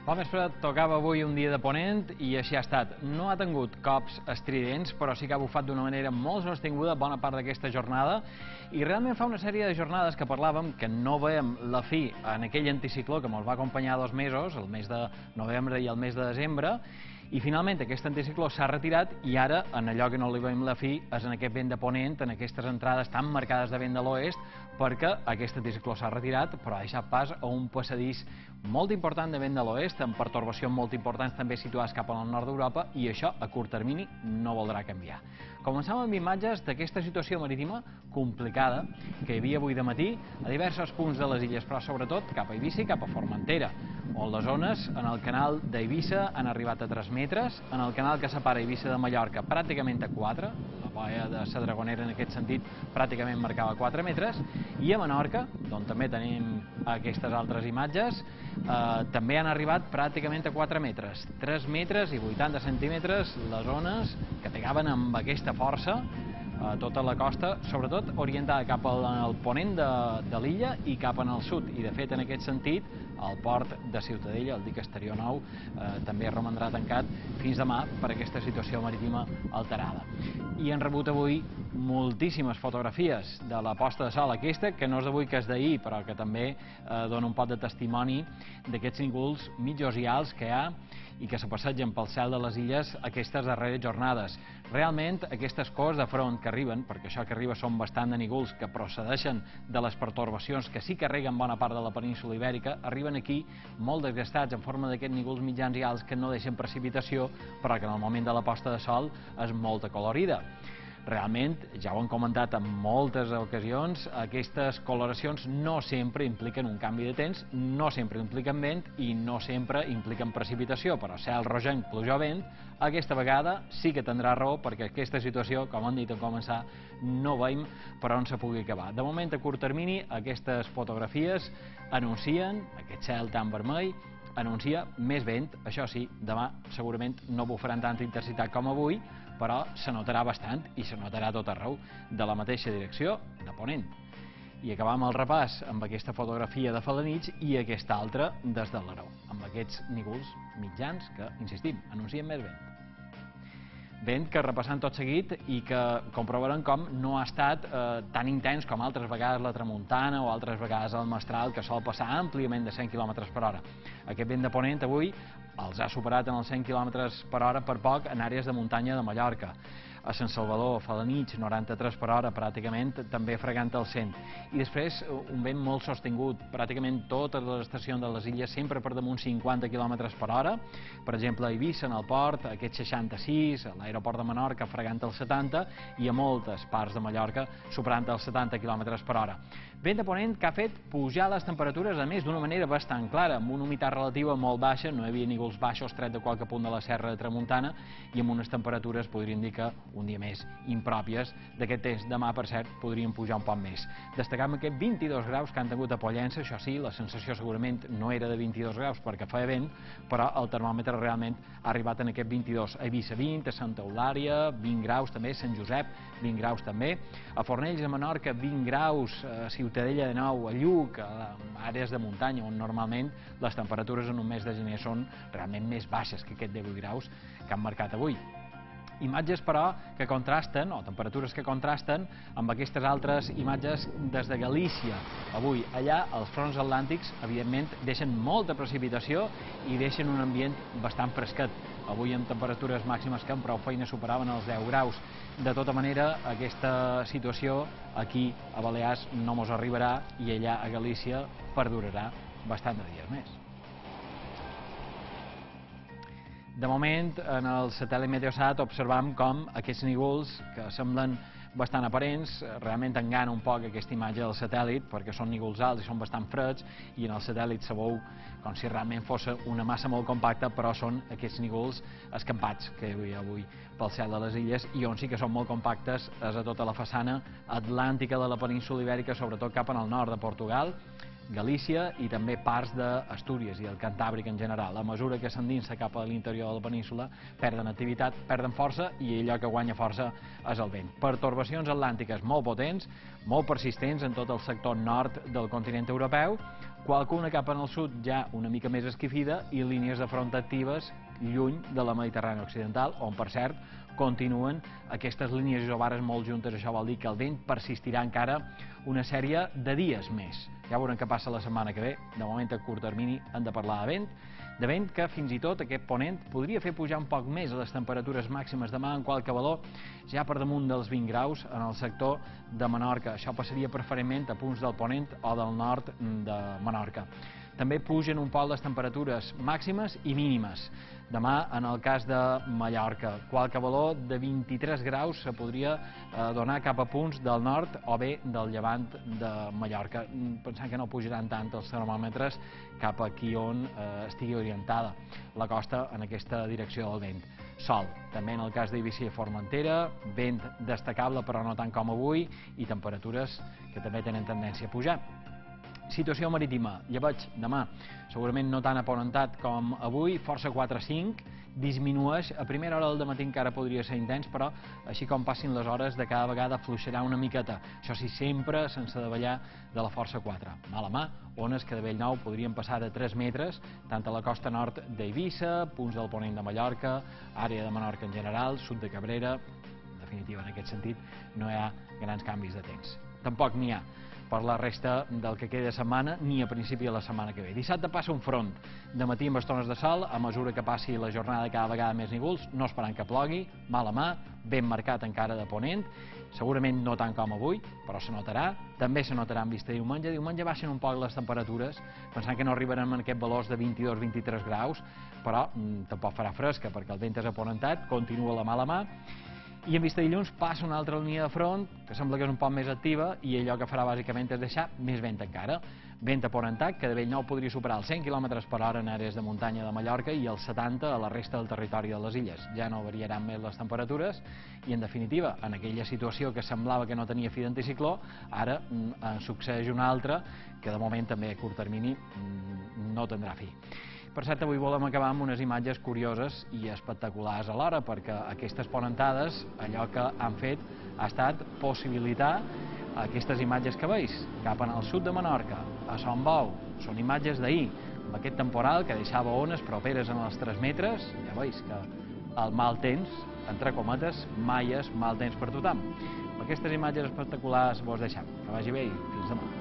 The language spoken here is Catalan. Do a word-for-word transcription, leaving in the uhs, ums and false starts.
Bon vespre, tocava avui un dia de ponent i així ha estat. No ha tingut cops estridents, però sí que ha bufat d'una manera molt sostinguda bona part d'aquesta jornada i realment fa una sèrie de jornades que parlàvem que no veiem la fi en aquell anticicló que ens va acompanyar dos mesos, el mes de novembre i el mes de desembre, i finalment aquest anticicló s'ha retirat i ara, en allò que no li veiem la fi, és en aquest vent de ponent, en aquestes entrades tan marcades de vent de l'oest, perquè aquest anticicló s'ha retirat, però ha deixat pas a un passadís molt important de vent de l'oest, amb pertorbacions molt importants també situades cap al nord d'Europa, i això, a curt termini, no voldrà canviar. Comencem amb imatges d'aquesta situació marítima complicada que hi havia avui de matí a diversos punts de les illes, però sobretot cap a Eivissa i cap a Formentera, on les ones en el canal d'Eivissa han arribat a tres metres, en el canal que separa Eivissa de Mallorca pràcticament a quatre, la boia de la Dragonera en aquest sentit pràcticament marcava quatre metres, i a Menorca, d'on també tenim aquestes altres imatges, eh, també han arribat pràcticament a quatre metres, tres metres i vuitanta centímetres les ones que pegaven amb aquesta força a tota la costa, sobretot orientada cap al ponent de, de l'illa i cap al sud, i de fet en aquest sentit el port de Ciutadella, el dic exterior nou, eh, també romandrà tancat fins demà per aquesta situació marítima alterada. I han rebut avui moltíssimes fotografies de la posta de sol aquesta, que no és d'avui que és d'ahir, però que també eh, dona un pot de testimoni d'aquests nígols mitjos i alts que hi ha i que se passegen pel cel de les illes aquestes darreres jornades. Realment, aquestes cors de front que arriben, perquè això que arriba són bastant de nígols que procedeixen de les pertorbacions que sí que reguen bona part de la península ibèrica, arriben aquí molt desgastats en forma d'aquests nígols mitjans i alts que no deixen precipitació, però que en el moment de la posta de sol és molt acolorida. Realment, ja ho han comentat en moltes ocasions, aquestes coloracions no sempre impliquen un canvi de temps, no sempre impliquen vent i no sempre impliquen precipitació, però cel rogenc, pluja o vent, aquesta vegada sí que tindrà raó perquè aquesta situació, com han dit en començar, no veiem per on se pugui acabar. De moment, a curt termini, aquestes fotografies anuncien aquest cel tan vermell, anuncia més vent, això sí, demà segurament no bufaran tanta intensitat com avui, però se notarà bastant i se notarà tot arreu de la mateixa direcció de ponent. I acabam el repàs amb aquesta fotografia de Felanitx i aquesta altra des de l'Arau, amb aquests nígols mitjans que, insistim, anuncien més vent. Vent que repassant tot seguit i que comprovaran com no ha estat eh, tan intens com altres vegades la tramuntana o altres vegades el mestral, que sol passar àmpliament de cent quilòmetres per hora. Aquest vent de ponent avui els ha superat en els cent quilòmetres per hora per poc en àrees de muntanya de Mallorca. A Sant Salvador, Felanitx, noranta-tres per hora, pràcticament també fregant el cent. I després un vent molt sostingut, pràcticament totes les estacions de les illes sempre per damunt cinquanta quilòmetres per hora. Per exemple, a Eivissa, en el port, aquest seixanta-sis, a l'aeroport de Menorca fregant el setanta i a moltes parts de Mallorca superant els setanta quilòmetres per hora. Vent de ponent que ha fet pujar les temperatures, a més, d'una manera bastant clara, amb una humitat relativa molt baixa, no hi havia nígols baixos tret de qualque punt de la serra de Tramuntana, i amb unes temperatures, podríem dir que un dia més impròpies d'aquest temps. Demà, per cert, podrien pujar un poc més. Destacam aquest vint-i-dos graus que han tingut a Pollença, això sí, la sensació segurament no era de vint-i-dos graus perquè feia vent, però el termòmetre realment ha arribat en aquest vint-i-dos. A Eivissa vint, a Santa Eulària vint graus també, Sant Josep vint graus també, a Fornells, a Menorca vint graus, a Ciutadella de nou, a Lluc, a àrees de muntanya on normalment les temperatures en un mes de gener són realment més baixes que aquest divuit graus que han marcat avui. Imatges, però, que contrasten, o temperatures que contrasten, amb aquestes altres imatges des de Galícia. Avui, allà, els fronts atlàntics, evidentment, deixen molta precipitació i deixen un ambient bastant fresquet. Avui, amb temperatures màximes que amb prou feina superaven els deu graus. De tota manera, aquesta situació aquí a Balears no mos arribarà i allà a Galícia perdurarà bastant de dies més. De moment, en el satèl·lit Meteosat observam com aquests nígols, que semblen bastant aparents, realment engana un poc aquesta imatge del satèl·lit, perquè són nígols alts i són bastant freds, i en el satèl·lit se veu com si realment fos una massa molt compacta, però són aquests nígols escampats que hi havia avui pel cel de les illes, i on sí que són molt compactes és a tota la façana atlàntica de la península ibèrica, sobretot cap al nord de Portugal, Galícia i també parts d'Astúries i el Cantàbric en general. A mesura que s'endinsa cap a l'interior de la península, perden activitat, perden força i allò que guanya força és el vent. Pertorbacions atlàntiques molt potents, molt persistents en tot el sector nord del continent europeu, qualcuna cap en el sud ja una mica més esquifida i línies de front actives lluny de la Mediterrània occidental, on, per cert, continuen aquestes línies isobares molt juntes. Això vol dir que el vent persistirà encara una sèrie de dies més. Ja veurem què passa la setmana que ve. De moment, a curt termini, hem de parlar de vent, de vent que fins i tot aquest ponent podria fer pujar un poc més les temperatures màximes demà, en qualque valor ja per damunt dels vint graus en el sector de Menorca. Això passaria preferentment a punts del ponent o del nord de Menorca. També pugen un poc les temperatures màximes i mínimes. Demà, en el cas de Mallorca, qualque valor de vint-i-tres graus se podria donar cap a punts del nord o bé del llevant de Mallorca. Pensant que no pujaran tant els termòmetres cap aquí on estigui orientada la costa en aquesta direcció del vent. Sol, també en el cas d'Eivissa i Formentera, vent destacable però no tant com avui i temperatures que també tenen tendència a pujar. Situació marítima, llebeig demà, segurament no tan aponentat com avui, força quatre a cinc, disminueix, a primera hora del dematí encara podria ser intens, però així com passin les hores de cada vegada fluixarà una miqueta, això sí, sempre sense davallar de la força quatre. Mala mà, ones que de Bellnou podrien passar de tres metres, tant a la costa nord d'Eivissa, punts del ponent de Mallorca, àrea de Menorca en general, sud de Cabrera. En definitiva, en aquest sentit, no hi ha grans canvis de temps. Tampoc n'hi ha per la resta del que queda de setmana, ni a principi de la setmana que ve. Dissabte passa un front, de matí amb estones de sol, a mesura que passi la jornada cada vegada més nígols, no esperant que plogui, mala mà, ben marcat encara de ponent, segurament no tant com avui, però se notarà, també se notarà en vista diumenge. Diumenge baixen un poc les temperatures, pensant que no arribarem a aquests valors de vint-i-dos a vint-i-tres graus, però tampoc farà fresca, perquè el vent és aponentat, continua la mala mà, i en vista dilluns passa una altra línia de front que sembla que és un poc més activa i allò que farà bàsicament és deixar més vent encara. Vent aponentat que de Bellnou podria superar els cent quilòmetres per hora en àrees de muntanya de Mallorca i els setanta a la resta del territori de les illes. Ja no variaran més les temperatures i, en definitiva, en aquella situació que semblava que no tenia fi d'anticicló, ara en succeeix una altra que de moment també a curt termini no tindrà fi. Per cert, avui volem acabar amb unes imatges curioses i espectaculars alhora, perquè aquestes ponentades, allò que han fet ha estat possibilitar aquestes imatges que veus, cap en el sud de Menorca, a Son Bou. Són imatges d'ahir, amb aquest temporal que deixava ones properes en els tres metres. Ja veus que el mal temps, entre cometes, mai és mal temps per tothom. Amb aquestes imatges espectaculars vos deixem. Que vagi bé i fins demà.